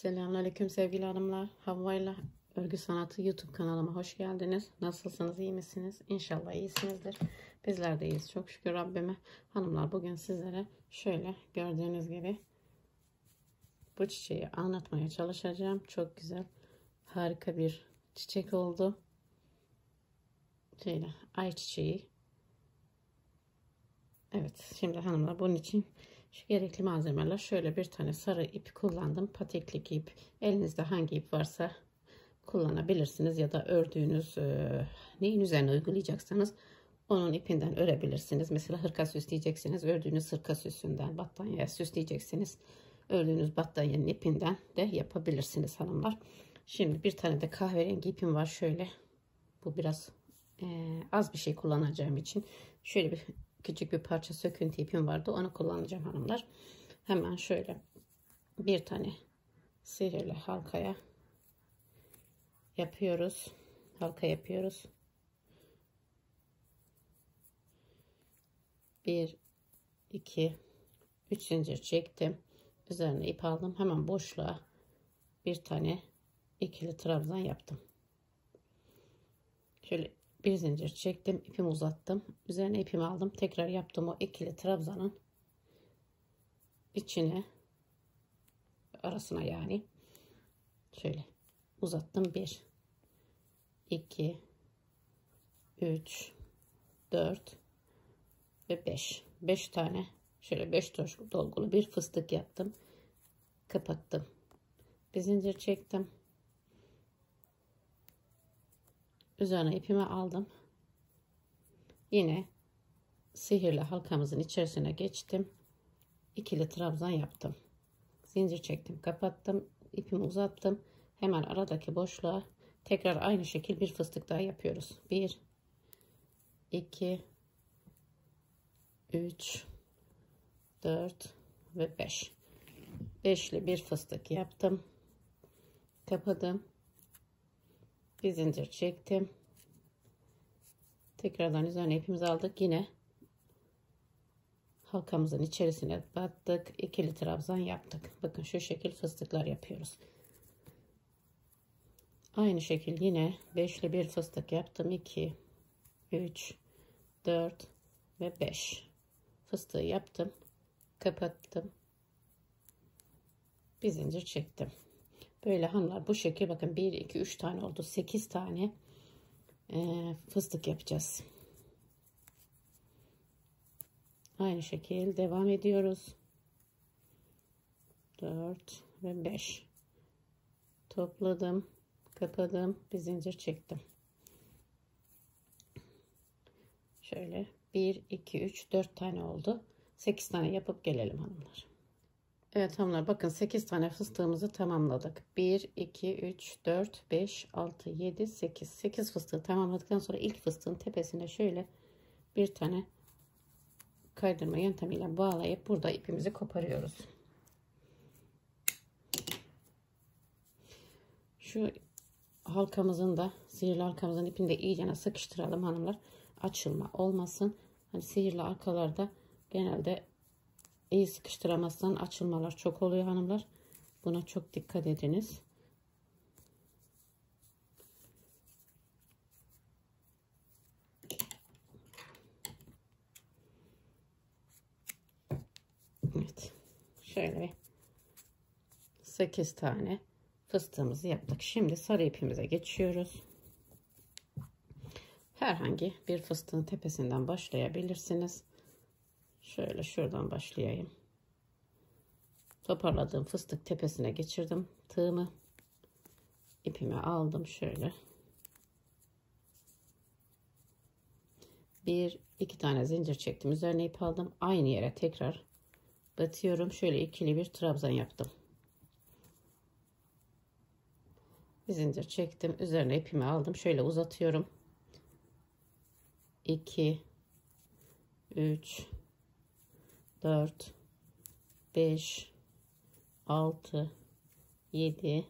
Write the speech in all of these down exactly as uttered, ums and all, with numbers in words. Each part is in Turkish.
Selamünaleyküm sevgili hanımlar. Havva'yla Örgü Sanatı YouTube kanalıma hoş geldiniz. Nasılsınız, iyi misiniz? İnşallah iyisinizdir. Bizler de iyiyiz çok şükür Rabbime. Hanımlar, bugün sizlere şöyle gördüğünüz gibi bu çiçeği anlatmaya çalışacağım. Çok güzel, harika bir çiçek oldu. Şöyle ay çiçeği. Evet, şimdi hanımlar, bunun için şu gerekli malzemeler: şöyle bir tane sarı ip kullandım. Pateklik ip. Elinizde hangi ip varsa kullanabilirsiniz ya da ördüğünüz e, neyin üzerine uygulayacaksanız onun ipinden örebilirsiniz. Mesela hırka süsleyeceksiniz, ördüğünüz hırka süsünden, battaniye süsleyeceksiniz, ördüğünüz battaniyenin ipinden de yapabilirsiniz hanımlar. Şimdi bir tane de kahverengi ipim var. Şöyle, bu biraz e, az bir şey kullanacağım için şöyle bir küçük bir parça söküntü ipim vardı, onu kullanacağım hanımlar. Hemen şöyle bir tane sihirli halkaya yapıyoruz. Halka yapıyoruz. Bir, iki, üç zincir çektim. Üzerine ip aldım. Hemen boşluğa bir tane ikili trabzan yaptım. Şöyle bir zincir çektim, ipimi uzattım, üzerine ipimi aldım, tekrar yaptım o ikili trabzanın içine, arasına yani şöyle uzattım. Bir, iki, üç, dört ve beş. beş tane şöyle beş dolgulu bir fıstık yaptım, kapattım, bir zincir çektim, üzerine ipimi aldım, yine sihirli halkamızın içerisine geçtim, ikili trabzan yaptım, zincir çektim, kapattım, ipimi uzattım, hemen aradaki boşluğa tekrar aynı şekil bir fıstık daha yapıyoruz. Bir, iki, üç, dört ve beş. beşli bir fıstık yaptım, kapadım, bir zincir çektim, tekrardan üzerine ipimizi aldık, yine halkamızın içerisine battık, ikili trabzan yaptık. Bakın şu şekil fıstıklar yapıyoruz. Aynı şekilde yine beşli bir fıstık yaptım. iki, üç, dört ve beş fıstığı yaptım, kapattım, bir zincir çektim. Böyle hanımlar, bu şekil bakın, bir, iki, üç tane oldu. sekiz tane e, fıstık yapacağız. Aynı şekilde devam ediyoruz. dört ve beş topladım, kapadım, bir zincir çektim. Şöyle bir, iki, üç, dört tane oldu. sekiz tane yapıp gelelim hanımlar. Evet hanımlar, bakın sekiz tane fıstığımızı tamamladık. bir, iki, üç, dört, beş, altı, yedi, sekiz. sekiz fıstığı tamamladıktan sonra ilk fıstığın tepesine şöyle bir tane kaydırma yöntemiyle bağlayıp burada ipimizi koparıyoruz. Şu halkamızın da, sihirli halkamızın ipini de iyice sıkıştıralım hanımlar. Açılma olmasın. Hani sihirli halkalarda genelde iyi sıkıştıramazsan açılmalar çok oluyor hanımlar. Buna çok dikkat ediniz. Evet. Şöyle sekiz tane fıstığımızı yaptık. Şimdi sarı ipimize geçiyoruz. Herhangi bir fıstığın tepesinden başlayabilirsiniz. Şöyle şuradan başlayayım. Toparladığım fıstık tepesine geçirdim tığımı. İpimi aldım şöyle. Bir, iki tane zincir çektim. Üzerine ip aldım. Aynı yere tekrar batıyorum. Şöyle ikili bir trabzan yaptım. Bir zincir çektim. Üzerine ipimi aldım. Şöyle uzatıyorum. iki, üç, dört, beş, altı, yedi,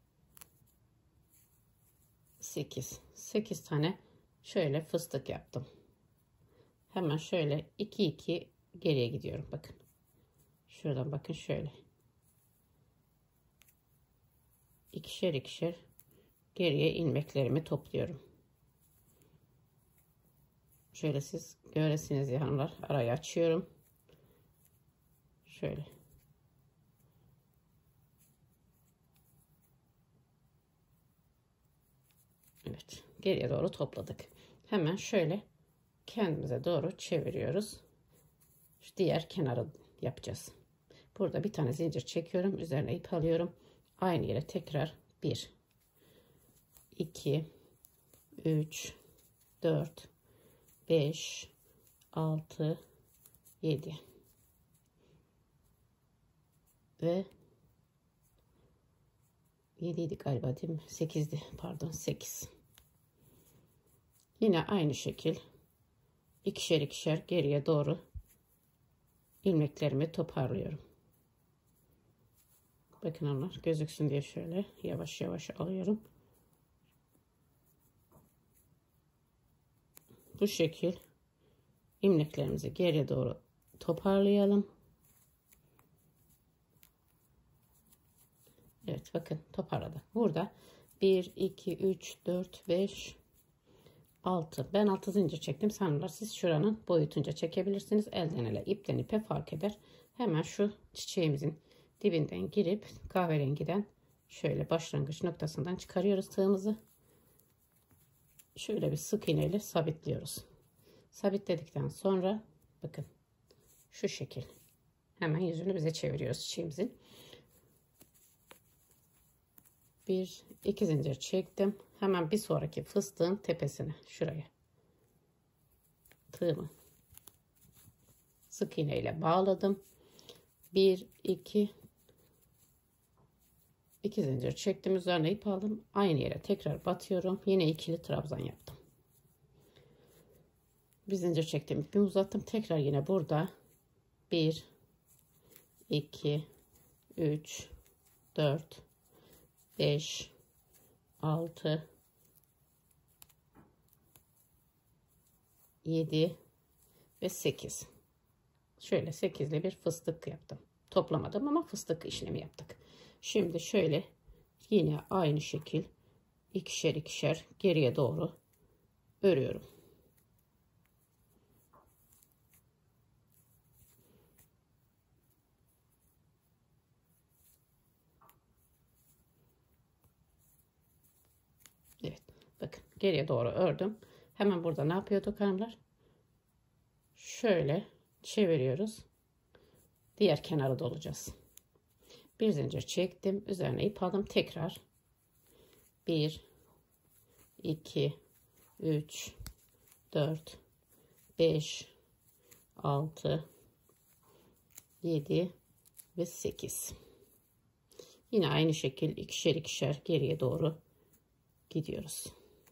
sekiz. sekiz tane şöyle fıstık yaptım. Hemen şöyle iki iki geriye gidiyorum. Bakın. Şuradan bakın şöyle. ikişer ikişer geriye ilmeklerimi topluyorum. Şöyle siz göresiniz ya hanımlar, arayı açıyorum. Şöyle. Evet, geriye doğru topladık. Hemen şöyle kendimize doğru çeviriyoruz. Şu diğer kenarı yapacağız. Burada bir tane zincir çekiyorum, üzerine ip alıyorum. Aynı yere tekrar bir, iki, üç, dört, beş, altı, yedi ve yedi galiba, değil mi? sekizdi, pardon, sekiz. Yine aynı şekil ikişer ikişer geriye doğru ilmeklerimi toparlıyorum. Bakın onlar gözüksün diye şöyle yavaş yavaş alıyorum. Bu şekil ilmeklerimizi geriye doğru toparlayalım. Evet, bakın toparladık. Burada bir, iki, üç, dört, beş, altı. Ben altı zincir çektim. Sanırlar siz şuranın boyutunca çekebilirsiniz. Elden ele, ipten ipe fark eder. Hemen şu çiçeğimizin dibinden girip kahverengiden şöyle başlangıç noktasından çıkarıyoruz tığımızı. Şöyle bir sık iğneyle sabitliyoruz. Sabitledikten sonra bakın şu şekil hemen yüzünü bize çeviriyoruz çiçeğimizin. Bir, iki zincir çektim. Hemen bir sonraki fıstığın tepesine, şuraya tığımı sık iğne ile bağladım. Bir, iki, iki zincir çektim, üzerine ip aldım. Aynı yere tekrar batıyorum. Yine ikili trabzan yaptım. Bir zincir çektim, ipimi uzattım. Tekrar yine burada bir, iki, üç, dört, beş, altı, yedi ve sekiz. Şöyle sekizli bir fıstık yaptım. Toplamadım ama fıstık işlemi yaptık. Şimdi şöyle yine aynı şekil ikişer ikişer geriye doğru örüyorum. Evet, bakın geriye doğru ördüm. Hemen burada ne yapıyorduk hanımlar? Şöyle çeviriyoruz. Diğer kenarı dolacağız. Bir zincir çektim, üzerine ip aldım. Tekrar bir, iki, üç, dört, beş, altı, yedi ve sekiz. Yine aynı şekil ikişer ikişer geriye doğru gidiyoruz.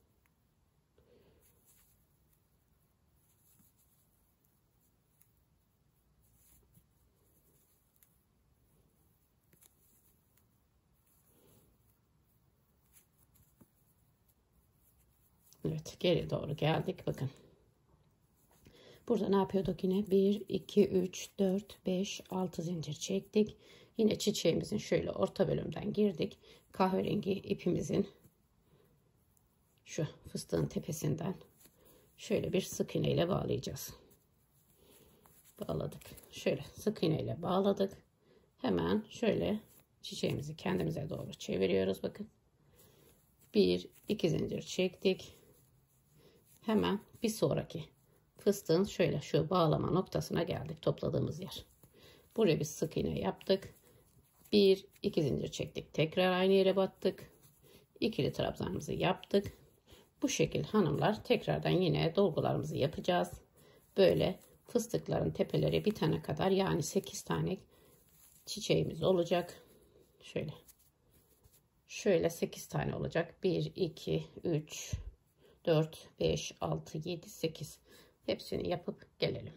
Evet, geri doğru geldik. Bakın. Burada ne yapıyorduk yine? bir, iki, üç, dört, beş, altı zincir çektik. Yine çiçeğimizin şöyle orta bölümden girdik. Kahverengi ipimizin şu fıstığın tepesinden şöyle bir sık iğne ile bağlayacağız. Bağladık. Şöyle sık iğne ile bağladık. Hemen şöyle çiçeğimizi kendimize doğru çeviriyoruz. Bakın. bir, iki zincir çektik. Hemen bir sonraki fıstığın şöyle şu bağlama noktasına geldik, topladığımız yer. Buraya bir sık iğne yaptık. bir, iki zincir çektik. Tekrar aynı yere battık. İkili trabzanımızı yaptık. Bu şekil hanımlar tekrardan yine dolgularımızı yapacağız. Böyle fıstıkların tepeleri bitene kadar, yani sekiz tane çiçeğimiz olacak. Şöyle. Şöyle sekiz tane olacak. bir, iki, üç, dört, beş, altı, yedi, sekiz. Hepsini yapıp gelelim.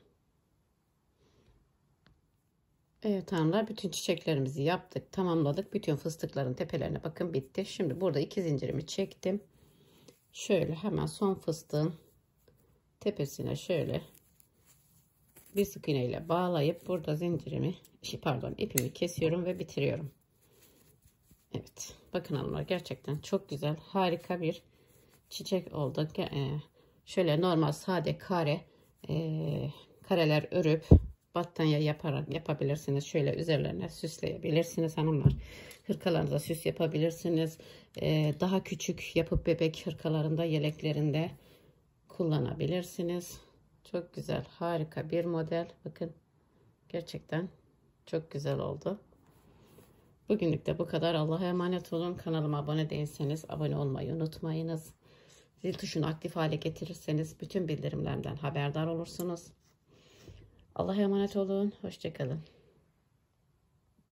Evet hanımlar, bütün çiçeklerimizi yaptık, tamamladık. Bütün fıstıkların tepelerine bakın bitti. Şimdi burada iki zincirimi çektim. Şöyle hemen son fıstığın tepesine şöyle bir sık iğne ile bağlayıp burada zincirimi, pardon ipimi kesiyorum ve bitiriyorum. Evet, Bakın hanımlar, gerçekten çok güzel, harika bir çiçek oldu. E, şöyle normal sade kare e, kareler örüp battaniye yaparak yapabilirsiniz. Şöyle üzerlerine süsleyebilirsiniz hanımlar. Hırkalarınıza süs yapabilirsiniz. E, daha küçük yapıp bebek hırkalarında, yeleklerinde kullanabilirsiniz. Çok güzel, harika bir model. Bakın, gerçekten çok güzel oldu. Bugünlük de bu kadar. Allah'a emanet olun. Kanalıma abone değilseniz abone olmayı unutmayınız. Zil tuşunu aktif hale getirirseniz bütün bildirimlerimden haberdar olursunuz. Allah'a emanet olun. Hoşça kalın.